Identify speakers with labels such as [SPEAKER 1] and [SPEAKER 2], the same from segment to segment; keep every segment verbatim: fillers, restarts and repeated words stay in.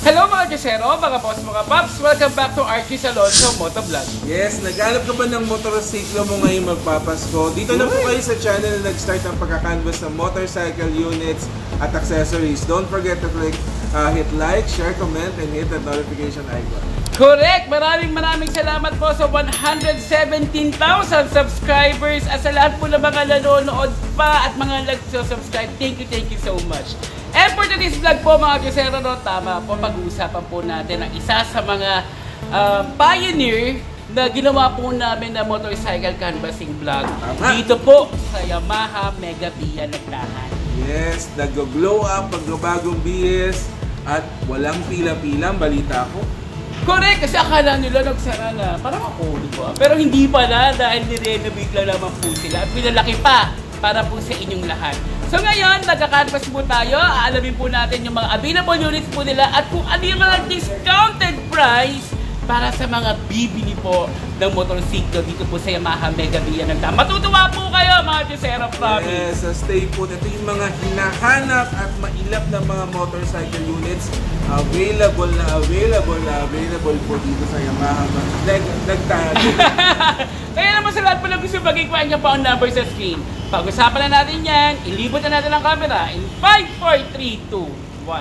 [SPEAKER 1] Hello mga Josero, mga boss, mga paps! Welcome back to Archie Alonso Motovlog.
[SPEAKER 2] Yes, naghanap ka ba ng motorsiklo mo ngayong magpapasko? Dito na po kayo sa channel na nag-start ang pagkakanvas ng motorcycle units at accessories. Don't forget to click, uh, hit like, share, comment, and hit the notification icon.
[SPEAKER 1] Correct! Maraming maraming salamat po sa one hundred seventeen thousand subscribers at sa lahat po ng mga nanonood pa at mga nag-subscribe. Thank you, thank you so much. And for today's vlog po mga Josero, no, tama po, pag-uusapan po natin ang isa sa mga uh, pioneer na ginawa po namin na motorcycle canvassing vlog dito po sa Yamaha Mega Via Nagtahan.
[SPEAKER 2] Yes, nag-glow up, pagbagong B S at walang pila-pilang balita ko.
[SPEAKER 1] Correct! Kasi akala nila nagsara na, parang ako, di ba? Pero hindi pala dahil nirenovate lang naman po sila at pinalaki pa para po sa inyong lahat. So ngayon, nagka-canvas po tayo, aalamin po natin yung mga available units po nila at kung ano yung mga discounted price para sa mga bibili po ng motorsiklo dito po sa Yamaha Mega Via Nagtahan. Matutuwa po kayo mga Josero, promise!
[SPEAKER 2] Yes, so stay put. Ito yung mga hinahanap at mailap na mga motorcycle units. Available na available na available po dito sa Yamaha Nagtahan.
[SPEAKER 1] Kaya naman sa lahat po na gusto mag-inquire niya po ang number sa screen. Pag-usapan na natin yan, ilibot na natin ang camera in five, four, three, two, one.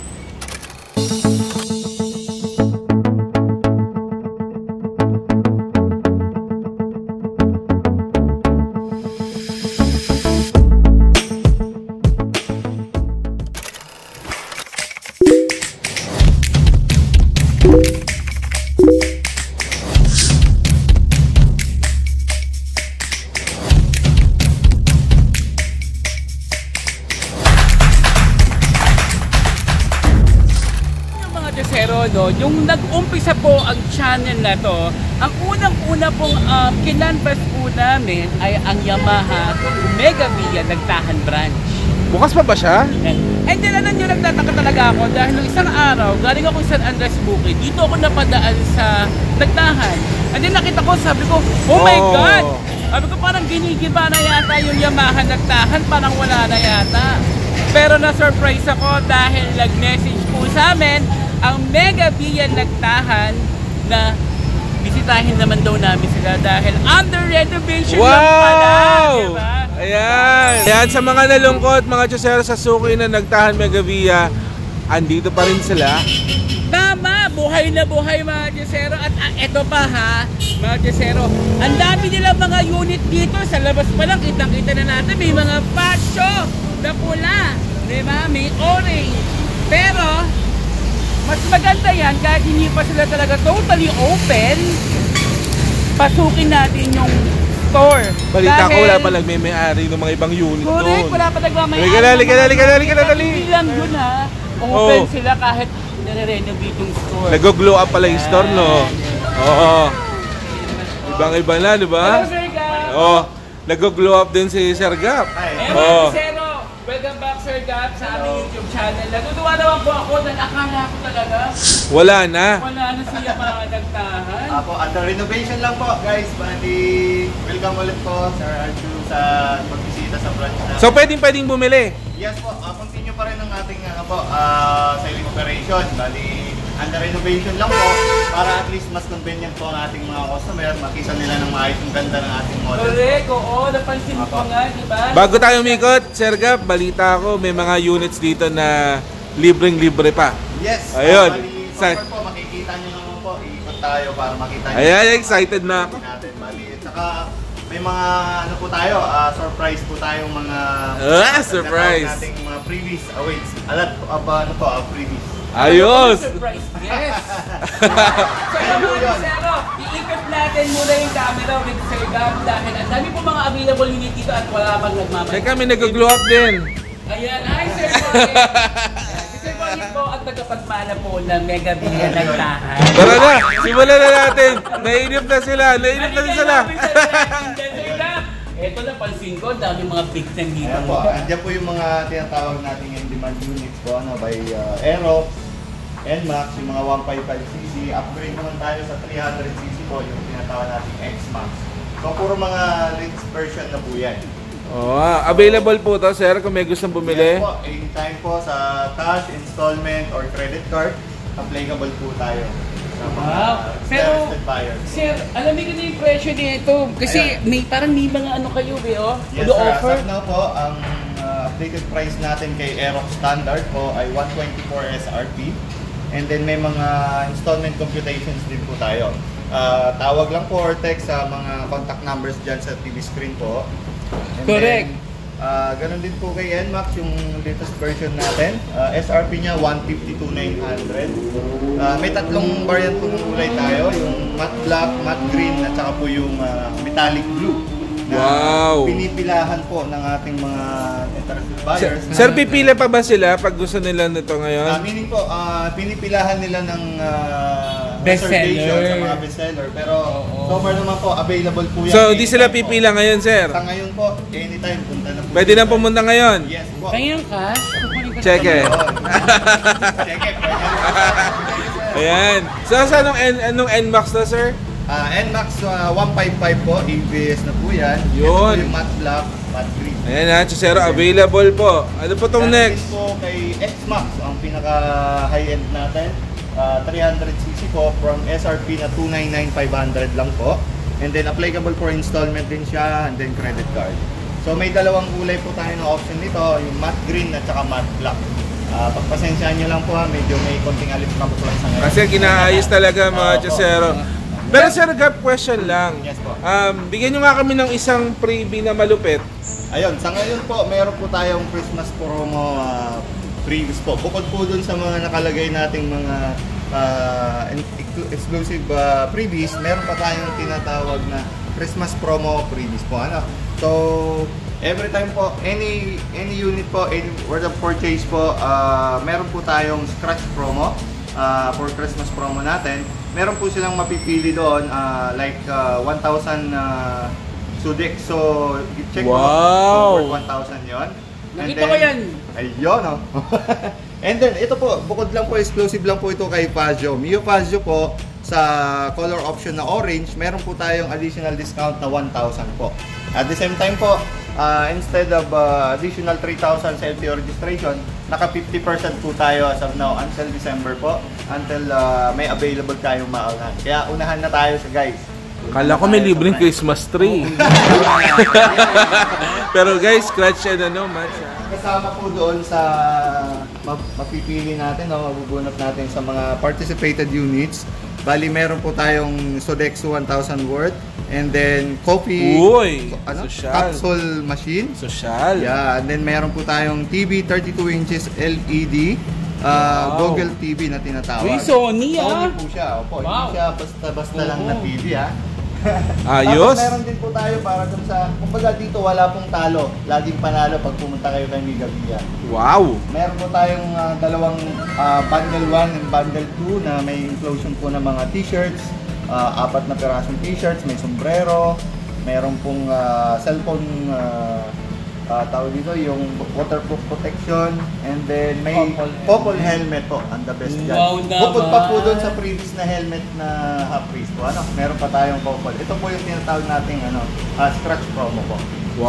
[SPEAKER 1] No, yung nag-umpisa po ang channel na to, ang unang-una pong um, kinanvas po namin ay ang Yamaha Mega Via Nagtahan branch.
[SPEAKER 2] Bukas pa ba siya?
[SPEAKER 1] And then alam nyo, nagtataka talaga ako dahil nung isang araw, galing ako sa San Andres Bukid, dito ako napadaan sa Nagtahan. And then nakita ko, sabi ko, oh my oh. God! Sabi ko parang ginigiba na yata yung Yamaha Nagtahan, parang wala na yata. Pero na-surprise ako dahil nag-message po sa amin ang Mega Via Nagtahan na bisitahin naman daw namin sila dahil under renovation wow! Lang pala, diba?
[SPEAKER 2] Ayan! Ayan, sa mga nalungkot, mga Josero sa suki na Nagtahan Mega Via, andito pa rin sila.
[SPEAKER 1] Tama! Buhay na buhay mga Josero. At uh, eto pa ha, mga Josero, ang dami nilang mga unit dito. Sa labas pa lang, kitang-kita na natin, may mga pasyo na pula. Diba? May orange. Pero, mas maganda yan kahit hindi pa sila talaga totally open, pasukin natin yung store.
[SPEAKER 2] Balita ko wala pa nagme-may-ari ng mga ibang unit doon.
[SPEAKER 1] Correct, wala pa nagme-may-ari.
[SPEAKER 2] Halika na, halika na, halika na, halika na, dali.
[SPEAKER 1] Hindi lang yun ha, open oh. Sila kahit nare-renovate yung store.
[SPEAKER 2] Nag-glow up pala yung store, no? Oo. Ibang-iba na, di ba?
[SPEAKER 1] Hello, Sir Gap!
[SPEAKER 2] Oo. Nag-glow up din si Sir Gap.
[SPEAKER 1] Hi. Oh. Welcome back, Sir Gap, sa aming YouTube channel. Natutuwa naman po ako dahil akala ko talaga
[SPEAKER 2] wala na.
[SPEAKER 1] Wala na siya mga Nagtahan.
[SPEAKER 3] Apo, under renovation lang po, guys. Bali, welcome ulit po, Sir Archu, sa pagbisita sa branch na.
[SPEAKER 2] So, pwedeng pwedeng bumili?
[SPEAKER 3] Yes po, uh, continue pa rin ang ating ano po, uh, selling operation. Bali, under renovation lang po, para at least mas convenient po ang ating mga customer. Makita nila ng maayos yung ganda ng ating model.
[SPEAKER 1] Correct, oo, napansin ko nga, di ba?
[SPEAKER 2] Bago tayo umikot, Sir Gap, balita ko may mga units dito na libreng-libre pa.
[SPEAKER 3] Yes.
[SPEAKER 2] Ayun.
[SPEAKER 3] Uh, bali, so po, makikita nyo naman po, iikot tayo para makita nyo.
[SPEAKER 2] Ayan, excited na ako.
[SPEAKER 3] Natin, bali. Saka, may mga ano po tayo, uh, surprise po tayong mga
[SPEAKER 2] ah, surprise
[SPEAKER 3] nating mga freebies awaits. Alat po, uh, ano po, uh, freebies.
[SPEAKER 2] Ayos!
[SPEAKER 1] Surprise, yes! So yung mga Josero, iikot natin muna yung camera with Sir Gab dahil ang dami po mga available unit dito at wala pang nagmamayari.
[SPEAKER 2] Teka, may nag-glow up din.
[SPEAKER 1] Ayan, hi Sir Boy! Si Sir Boy po ang tagapagmana po ng Mega Via Nagtahan.
[SPEAKER 2] Tara na, simulan na natin. Nainip na sila, nainip na sila.
[SPEAKER 1] Ito na pansin ko, dami mga big ten dito.
[SPEAKER 3] Ayan po, andyan po yung mga tinatawag nating in-demand units po, ano, by uh, Aero, N MAX, yung mga one fifty-five c c. Upgrade naman tayo sa three hundred c c po, yung tinatawag nating X MAX. So, puro mga latest version na po yan.
[SPEAKER 2] Oh, available po to, sir, kung may gustong bumili.
[SPEAKER 3] Yes po, anytime po sa cash, installment, or credit card. applicable po tayo sa mga
[SPEAKER 1] Wow. Pero,
[SPEAKER 3] interested buyers.
[SPEAKER 1] sir, alamin ko na yung presyo nito. Kasi
[SPEAKER 3] Ayan.
[SPEAKER 1] may parang may mga ano kayo, eh, oh.
[SPEAKER 3] Yes
[SPEAKER 1] Ano
[SPEAKER 3] sir, as
[SPEAKER 1] offer?
[SPEAKER 3] of now po, ang uh, updated price natin kay Aerox Standard po ay one twenty-four S R P. And then may mga installment computations din po tayo. Uh, tawag lang po or text sa mga contact numbers dyan sa T V screen po. And
[SPEAKER 1] Correct.
[SPEAKER 3] Then, uh, ganun din po kay N MAX yung latest version natin. Uh, S R P niya one fifty-two nine hundred. Uh, may tatlong variant po ng kulay tayo. Yung matte black, matte green, at saka po yung uh, metallic blue. Na
[SPEAKER 2] Wow.
[SPEAKER 3] pinipilahan po ng ating mga interested
[SPEAKER 2] Sir,
[SPEAKER 3] buyers.
[SPEAKER 2] sir, pipila pa ba sila pag gusto nila nito
[SPEAKER 3] Uh,
[SPEAKER 2] ngayon?
[SPEAKER 3] meaning po, uh, pinipilahan nila ng uh,
[SPEAKER 1] Bestseller.
[SPEAKER 3] reservation sa mga bestseller. Pero
[SPEAKER 1] Oo.
[SPEAKER 3] so far naman po, available po yan.
[SPEAKER 2] So, di sila
[SPEAKER 3] anytime po.
[SPEAKER 2] pipila ngayon, sir?
[SPEAKER 3] Sa ngayon po, anytime, punta na po.
[SPEAKER 2] Pwede na pumunta ngayon?
[SPEAKER 3] Yes po.
[SPEAKER 1] Pengen cash? Kukunin ko na
[SPEAKER 2] Check
[SPEAKER 1] ito.
[SPEAKER 2] eh.
[SPEAKER 3] Check it. Pwede.
[SPEAKER 2] Ayan. So, sa anong, N, anong N MAX na, sir?
[SPEAKER 3] Uh, N MAX uh, one fifty-five po, A B S na po yan.
[SPEAKER 2] Yun.
[SPEAKER 3] Ito po yung matte black, matte green.
[SPEAKER 2] Ayan ha, Chusero, available po. Ano po tong
[SPEAKER 3] Ganun
[SPEAKER 2] next?
[SPEAKER 3] din po kay X MAX, ang pinaka high-end natin. Uh, three hundred c c po from S R P na two ninety-nine five hundred lang po. And then applicable for installment din siya and then credit card. So may dalawang kulay po tayo na option nito, yung matte green at saka matte black. Uh, pagpasensyahan nyo lang po ha, medyo may konting alis na po lang sa ngayon.
[SPEAKER 2] Kasi kinaayos talaga mga
[SPEAKER 3] Oo,
[SPEAKER 2] Chusero.
[SPEAKER 3] po.
[SPEAKER 2] Pero sir, gap question lang.
[SPEAKER 3] Yes po.
[SPEAKER 2] Um, bigyan nyo nga kami ng isang freebie na malupit.
[SPEAKER 3] Ayun, sa ngayon po, meron po tayong Christmas promo uh, previous po. Bukod po dun sa mga nakalagay nating mga uh, exclusive uh, freebies, meron pa tayong tinatawag na Christmas promo freebies po. Ano? So, every time po, any any unit po, any word of purchase po, uh, meron po tayong scratch promo uh, for Christmas promo natin. Meron po silang mapipili doon uh, like uh, one thousand uh, Sudex. So, check
[SPEAKER 2] Wow.
[SPEAKER 3] mo. So, one thousand yun. And
[SPEAKER 1] Nakita
[SPEAKER 3] then-
[SPEAKER 1] ko yan.
[SPEAKER 3] Ayun, oh. And then, ito po, bukod lang po, exclusive lang po ito kay Fazio. Mio Fazio po, sa color option na orange, meron po tayong additional discount na one thousand po. At the same time po, uh, instead of uh, additional three thousand sa L T O registration, naka fifty percent po tayo as of now until December po, until uh, may available tayong maunahan. Kaya unahan na tayo sa guys.
[SPEAKER 2] Kala ko may libreng Christmas tree. Pero guys, scratch and ano, match ha.
[SPEAKER 3] Kasama po doon sa ma- mapipili natin, no, mabubunot natin sa mga participated units. Bali, meron po tayong Sodexo one thousand worth and then coffee
[SPEAKER 2] Uy,
[SPEAKER 3] ano,
[SPEAKER 2] social.
[SPEAKER 3] capsule machine.
[SPEAKER 2] Social.
[SPEAKER 3] Yeah, and then meron po tayong T V thirty-two inches L E D. Uh,
[SPEAKER 2] Wow.
[SPEAKER 3] Google T V na tinatawag.
[SPEAKER 1] Uy, Sony, ah.
[SPEAKER 3] Sony po siya. Opo,
[SPEAKER 1] Wow.
[SPEAKER 3] hindi siya basta-basta lang na
[SPEAKER 1] Oo.
[SPEAKER 3] T V ha.
[SPEAKER 2] Ayos.
[SPEAKER 3] Tapos meron din po tayo para dun sa, kumbaga dito wala pong talo. Laging panalo pag pumunta kayo kay Mega Via.
[SPEAKER 2] Wow.
[SPEAKER 3] Meron po tayong ah, dalawang ah, bundle one and bundle two na may inclusion po ng mga t-shirts, ah, apat na pirasong t-shirts, may sombrero, meron pong ah, cellphone uh, tawag dito, yung waterproof protection, and then may
[SPEAKER 1] Popol
[SPEAKER 3] Popol helmet po, ang the best dyan.
[SPEAKER 1] Wow naman.
[SPEAKER 3] Bukod pa po doon sa previous na helmet na half price po, ano, meron pa tayong Popol. Ito po yung tinatawag nating ano, ah, scratch promo po.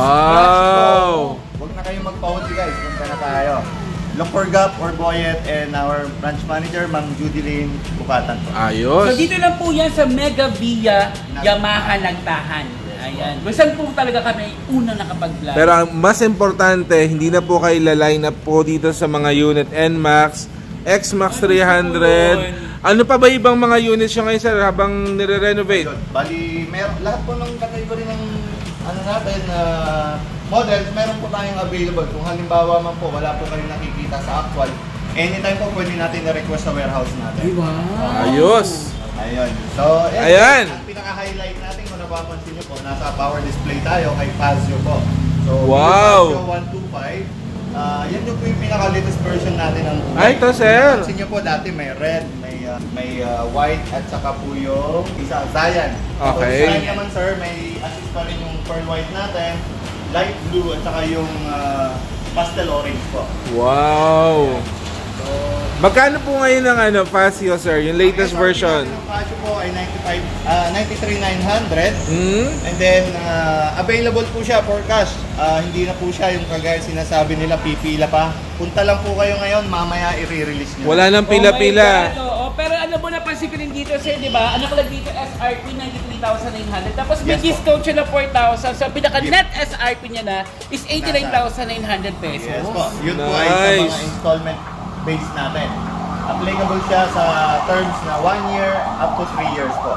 [SPEAKER 2] Wow.
[SPEAKER 3] Huwag na kayong magpa-huli guys, punta na tayo. Look for Gap or Boyet and our branch manager, Ma'am Judy Lane Bukatan po.
[SPEAKER 2] Ayos.
[SPEAKER 1] So dito lang po yan sa Mega Via Yamaha Nagtahan. Ayan. Saan po talaga kami unang nakapag-vlog.
[SPEAKER 2] Pero ang mas importante, hindi na po kayo line up po dito sa mga unit N MAX, X MAX three hundred. Ano pa ba ibang mga units yung ngayon sir habang nire-renovate?
[SPEAKER 3] Bali, mer lahat po ng category ng ano natin, uh, models, meron po tayong available. Kung halimbawa man po, wala po kayong nakikita sa actual, anytime po pwede natin na-request sa warehouse natin.
[SPEAKER 1] Ay, wow.
[SPEAKER 2] Ayos.
[SPEAKER 3] Ayun. So, ayan.
[SPEAKER 2] Ayan.
[SPEAKER 3] Ang pinaka-highlight natin kung napapansin nyo po, nasa power display tayo kay Fazio po. So,
[SPEAKER 2] Wow.
[SPEAKER 3] Fazio one twenty-five. Ah, yan yung po yung pinaka-latest version natin ng
[SPEAKER 2] Ay, ito, sir.
[SPEAKER 3] Pansin nyo po, dati may red, may ah, may ah, white, at saka po yung isa, Cyan. So,
[SPEAKER 2] Okay.
[SPEAKER 3] Cyan naman sir, may assist pa rin yung pearl white natin, light blue, at saka yung ah, pastel orange po.
[SPEAKER 2] Wow.
[SPEAKER 3] So,
[SPEAKER 2] Magkano po ngayon ang ano, Fazio sir, yung latest
[SPEAKER 3] ang S R P
[SPEAKER 2] version?
[SPEAKER 3] natin ng Fazio po ay ninety-five, ah, ninety-three thousand nine hundred.
[SPEAKER 2] Hmm?
[SPEAKER 3] And then, uh, available po siya for cash. Uh, hindi na po siya yung kagaya sinasabi nila, pipila pa. Punta lang po kayo ngayon, mamaya i-release nyo.
[SPEAKER 2] Wala nang
[SPEAKER 1] Oh my
[SPEAKER 2] pila-pila.
[SPEAKER 1] God, oo. sir, di ba? Ano ko lang dito, S R P ninety-three thousand nine hundred. Tapos may
[SPEAKER 3] Yes po.
[SPEAKER 1] discount siya na four thousand. So, pinaka-net S R P niya na is eighty-nine thousand nine hundred pesos.
[SPEAKER 3] Yes po. Yun po ay sa
[SPEAKER 2] Nice.
[SPEAKER 3] mga installment base natin. Applicable siya sa terms na one year up to three years po.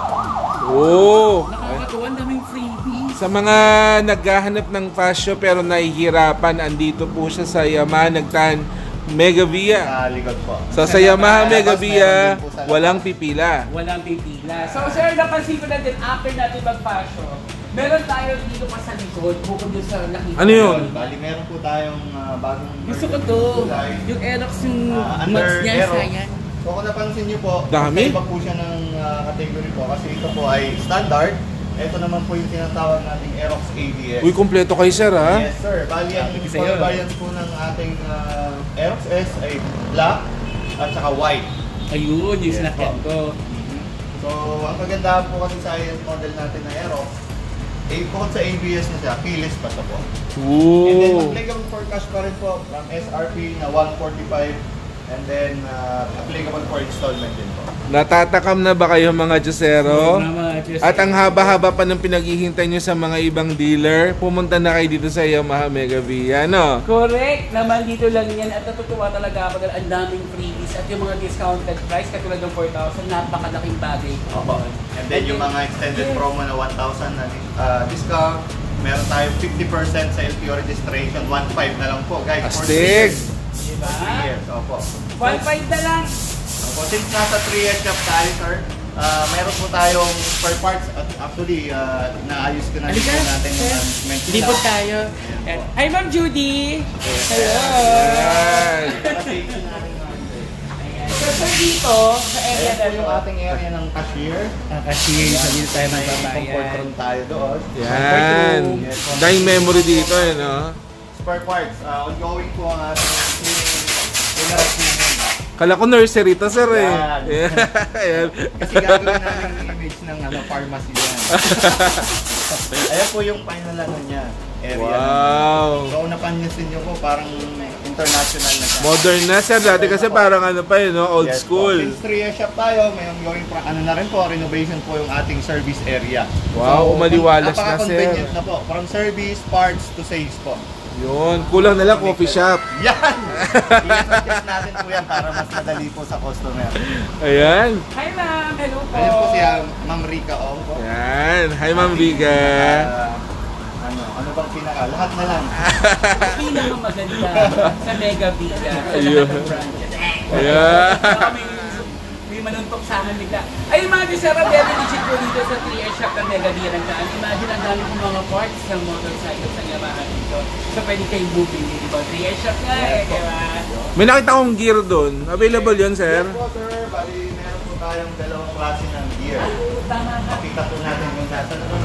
[SPEAKER 2] Oh!
[SPEAKER 1] Nakakatuwa, ang daming freebies.
[SPEAKER 2] Sa mga naghahanap ng fashion pero nahihirapan, andito po siya sa Yamaha Nagtan Mega Via.
[SPEAKER 3] Sa likod po.
[SPEAKER 2] So sa Yamaha
[SPEAKER 3] Sa
[SPEAKER 2] Mega
[SPEAKER 3] labas,
[SPEAKER 2] Via,
[SPEAKER 3] meron din po sa labas.
[SPEAKER 2] walang pipila.
[SPEAKER 1] Walang pipila. So, sir, napansin ko na din, after natin mag-fashion, meron tayo dito pa sa likod, bukod doon sa nakita.
[SPEAKER 2] Ano yun?
[SPEAKER 3] Bali, meron po tayong ah, bagong
[SPEAKER 1] Gusto ko to.
[SPEAKER 3] kulay.
[SPEAKER 1] Yung Aerox yung
[SPEAKER 3] Ah,
[SPEAKER 1] max
[SPEAKER 3] under
[SPEAKER 1] niya,
[SPEAKER 3] Aerox.
[SPEAKER 1] sayang.
[SPEAKER 3] So kung napansin niyo po,
[SPEAKER 2] Dami.
[SPEAKER 3] iba po siya ng ah, category po kasi ito po ay standard. Ito naman po yung tinatawag nating Aerox A D S.
[SPEAKER 2] Uy, kumpleto kay sir ha?
[SPEAKER 3] Yes sir, bali ang
[SPEAKER 1] Sabi ko
[SPEAKER 3] color
[SPEAKER 1] sa'yo.
[SPEAKER 3] variants po ng ating ah, Aerox S ay black at saka white.
[SPEAKER 1] Ayun, yung
[SPEAKER 3] Yes,
[SPEAKER 1] sinakyan
[SPEAKER 3] po.
[SPEAKER 1] ko.
[SPEAKER 3] So ang kagandahan po kasi sa ayan model natin na Aerox, eh, bukod sa A B S na siya, keyless pa siya po. And then
[SPEAKER 2] Ooh.
[SPEAKER 3] applicable for cash pa rin po from S R P na one forty-five and then uh, applicable for installment din po.
[SPEAKER 2] Natatakam na ba kayo mga Diyosero?
[SPEAKER 1] Mga Diyos.
[SPEAKER 2] At ang haba-haba pa ng pinaghihintay nyo sa mga ibang dealer, pumunta na kayo dito sa Yamaha Mega Via, no?
[SPEAKER 1] Correct! Naman dito lang yan at natutuwa talaga ako dahil ang daming freebies at yung mga discounted price katulad ng four thousand, napakalaking bagay.
[SPEAKER 3] Opo. And then yung mga extended promo na one thousand na uh, discount, meron tayong fifty percent sa L T O registration, one five na lang po guys. For three
[SPEAKER 2] Astig!
[SPEAKER 3] years.
[SPEAKER 1] Diba?
[SPEAKER 3] For three years, opo.
[SPEAKER 1] one five na lang.
[SPEAKER 3] Opo, since nasa three years shop tayo sir, uh, meron po tayong spare parts at actually uh, naayos ko na din
[SPEAKER 1] Halika,
[SPEAKER 3] po natin yung
[SPEAKER 1] sir.
[SPEAKER 3] management nila.
[SPEAKER 1] Lipot tayo.
[SPEAKER 3] Ayan po.
[SPEAKER 1] Hi, Ma'am Judy! Hello!
[SPEAKER 2] Ayan.
[SPEAKER 3] Kasi natin
[SPEAKER 1] So, sir, dito, sa area
[SPEAKER 3] Ayan
[SPEAKER 1] na
[SPEAKER 3] po yung ating area ng cashier.
[SPEAKER 1] kasi sa dito tayo
[SPEAKER 3] May comfort room tayo doon.
[SPEAKER 2] Yan.
[SPEAKER 3] Yes, po.
[SPEAKER 2] Dahil memory dito, eh, no?
[SPEAKER 3] Spare parts. Uh, ongoing po ang ating cleaning. General cleaning.
[SPEAKER 2] Kala ko nursery to, sir, eh.
[SPEAKER 3] Yan.
[SPEAKER 2] Ayan.
[SPEAKER 3] Kasi gagawin namin yung image ng ano, pharmacy yan. Ayan po yung final ano niya. Area.
[SPEAKER 2] Wow.
[SPEAKER 3] So, kung napansin nyo po, parang international na siya.
[SPEAKER 2] Modern na, sir. Dati kasi parang ano pa, eh, no? Old
[SPEAKER 3] Yes po.
[SPEAKER 2] school.
[SPEAKER 3] Since three years shop tayo, may ongoing pra- ano na rin po, renovation po yung ating service area.
[SPEAKER 2] Wow, umaliwalas na, sir.
[SPEAKER 3] Napaka-convenient na po. From service, parts to sales po.
[SPEAKER 2] Yun. Kulang na lang coffee shop.
[SPEAKER 3] Yan! I-adjust natin po yan para mas madali po sa customer.
[SPEAKER 2] Ayan.
[SPEAKER 1] Hi, ma'am! Hello po!
[SPEAKER 3] Ayan po siya, Ma'am Rica Ong po.
[SPEAKER 2] Ayan. Hi, Ma'am Viga.
[SPEAKER 3] Ah, ano, ano bang pinaka? Lahat na lang.
[SPEAKER 1] Pinakamaganda sa Mega Villa.
[SPEAKER 2] Ayun. Ayan.
[SPEAKER 1] Baka may, may manuntok sa akin bigla. Ay, mga disara, very legit po dito sa three S shop ng Mega Villa ng daan. Imagine ang dami kong mga parts ng motorcycle sa Yamaha dito. So, pwede kayong bumili, di ba? three S shop nga eh, di ba?
[SPEAKER 2] May nakita akong gear doon. Available yun, sir?
[SPEAKER 3] Yes po sir, bali meron po tayong dalawang klase ng gear.
[SPEAKER 1] Tama ka.
[SPEAKER 3] Pakita po natin kung nasa naman.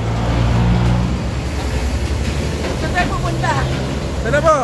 [SPEAKER 1] Saan tayo pupunta?
[SPEAKER 2] Sana po?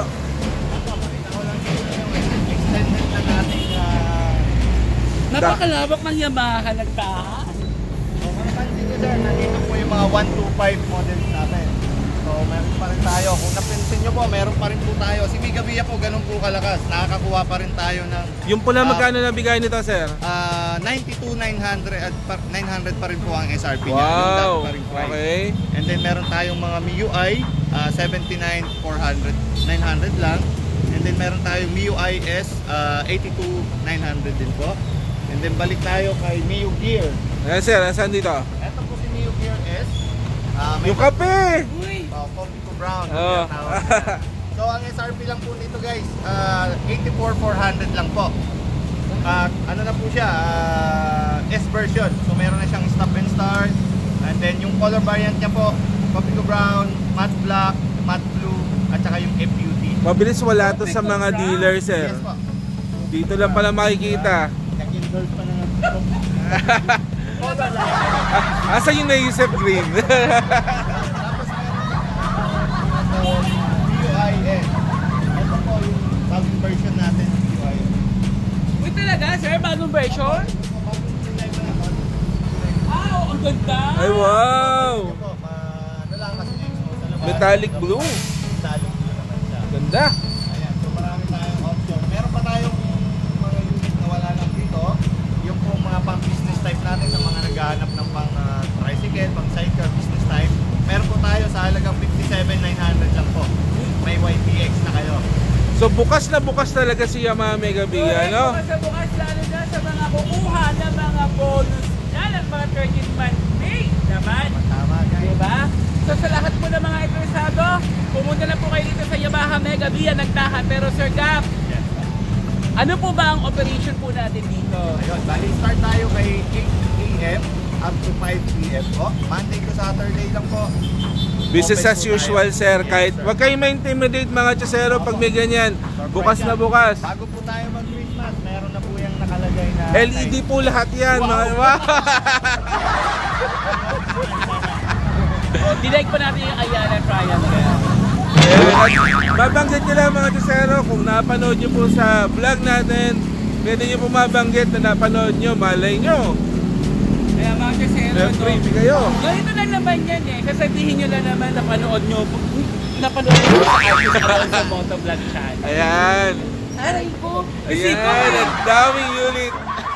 [SPEAKER 3] Extended na natin uh,
[SPEAKER 1] Napakalawak ng Yamaha nagtahan.
[SPEAKER 3] so, kung napansin nyo sir, nandito po yung mga one twenty-five models natin. So meron pa rin tayo. Kung napansin nyo po, meron pa rin po tayo. Si Mega Villa po ganun po kalakas. Nakakakuha pa rin tayo ng
[SPEAKER 2] Yung pula,
[SPEAKER 3] Ah.
[SPEAKER 2] magkano na bigay nito, sir?
[SPEAKER 3] uh, ninety-two nine hundred at pa- nine hundred pa rin po ang S R P niya. Yung dati
[SPEAKER 2] Wow.
[SPEAKER 3] pa rin price.
[SPEAKER 2] Okay.
[SPEAKER 3] And then meron tayong mga M I U I, uh, seventy-nine four hundred, nine hundred lang. And then meron tayong M I U I S, uh, eighty-two nine hundred din po. And then balik tayo kay M I U Gear.
[SPEAKER 2] Ayan, sir. Saan dito?
[SPEAKER 3] Ito po si M I U Gear S. Uh, may
[SPEAKER 2] Yung kape!
[SPEAKER 1] Uy!
[SPEAKER 3] uh, coffee ko brown.
[SPEAKER 2] Oo.
[SPEAKER 3] Yung tinatawag na. So ang S R P lang po nito guys, uh, eighty-four four hundred lang po. Uh, ano na po siya, uh, S version. So meron na siyang stop and start. And then yung color variant niya po, coffee ko brown, matte black, matte blue, at saka yung F U T.
[SPEAKER 2] Mabilis wala to sa mga dealer, sir.
[SPEAKER 3] Yes po.
[SPEAKER 2] Dito lang pala makikita.
[SPEAKER 3] Nag-endorse pa na ng
[SPEAKER 2] Asa yung naisip green?
[SPEAKER 3] Tapos meron M I U I S. Ito po yung bagong version natin ng M I U I S.
[SPEAKER 1] Uy, talaga, sir? Bagong version?
[SPEAKER 3] Ito po, bagong kulay pa naman.
[SPEAKER 1] Ah, oh, ang ganda!
[SPEAKER 2] Ay, wow!
[SPEAKER 3] Ito po, ma- ano lang kasi yung sa labas.
[SPEAKER 2] Metallic blue.
[SPEAKER 3] Metallic blue naman siya.
[SPEAKER 2] Ganda.
[SPEAKER 3] Ayan, so marami tayong option. Meron pa tayong mga unit na wala lang dito. Yung pong mga pang business type natin sa mga
[SPEAKER 2] So bukas na bukas talaga si Yamaha Mega Bia,
[SPEAKER 1] Correct,
[SPEAKER 2] no?
[SPEAKER 1] bukas na bukas, lalo na sa mga kukuha ng mga bonus yan at mga thirteenth month pay naman.
[SPEAKER 3] Tama guys.
[SPEAKER 1] Diba? So sa lahat po ng mga interesado, pumunta na po kayo dito sa Yamaha Mega Bia Nagtahan. Pero Sir Gap,
[SPEAKER 3] Yes.
[SPEAKER 1] ano po ba ang operation po natin dito?
[SPEAKER 3] Ayun, bali start tayo kay eight A M up to five P M po. Monday to Saturday lang po.
[SPEAKER 2] Business
[SPEAKER 3] Open
[SPEAKER 2] as
[SPEAKER 3] po
[SPEAKER 2] usual,
[SPEAKER 3] tayo.
[SPEAKER 2] sir.
[SPEAKER 3] Yes,
[SPEAKER 2] Kahit
[SPEAKER 3] sir.
[SPEAKER 2] wag kayong ma-intimidate mga chasero pag may ganyan. Bukas na bukas.
[SPEAKER 3] Bago po tayo mag-Christmas, meron na po yung nakalagay na
[SPEAKER 2] L E D po lahat yan.
[SPEAKER 3] Wow.
[SPEAKER 2] Mga, wow.
[SPEAKER 1] O, dinag pa natin yung Ayala Triangle.
[SPEAKER 2] Ayan. Mabanggit nyo lang mga chasero kung napanood nyo po sa vlog natin. Pwede nyo po mabanggit na napanood nyo. Malay nyo.
[SPEAKER 1] Kaya mga kasero,
[SPEAKER 2] May freebie kayo.
[SPEAKER 1] ganito lang naman yan eh. Sasabihin nyo lang naman napanood nyo. Napanood nyo sa Artist Alonso Motovlog channel.
[SPEAKER 2] Ayan.
[SPEAKER 1] Aray ko.
[SPEAKER 2] Ayan.
[SPEAKER 1] Isipin mo.
[SPEAKER 2] Ang daming unit.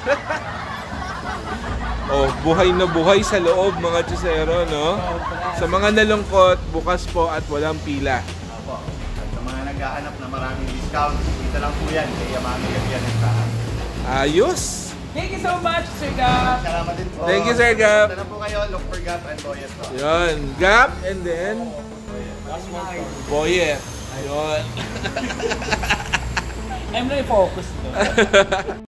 [SPEAKER 2] Oh, buhay na buhay sa loob mga chasero, no? Sa mga nalungkot, bukas po at walang pila.
[SPEAKER 3] Opo. At sa mga naghahanap na maraming discount, dito lang po yan kay Yamaha Mega Bia Nagtahan.
[SPEAKER 2] Ayos!
[SPEAKER 1] Thank you so much, Sir Gap.
[SPEAKER 3] Salamat din po.
[SPEAKER 2] Thank you, Sir Gap.
[SPEAKER 3] Punta na po kayo, look for Gap and Boyet po.
[SPEAKER 2] Yun, Gap and then Boyet. Ayun.
[SPEAKER 1] I'm really focused.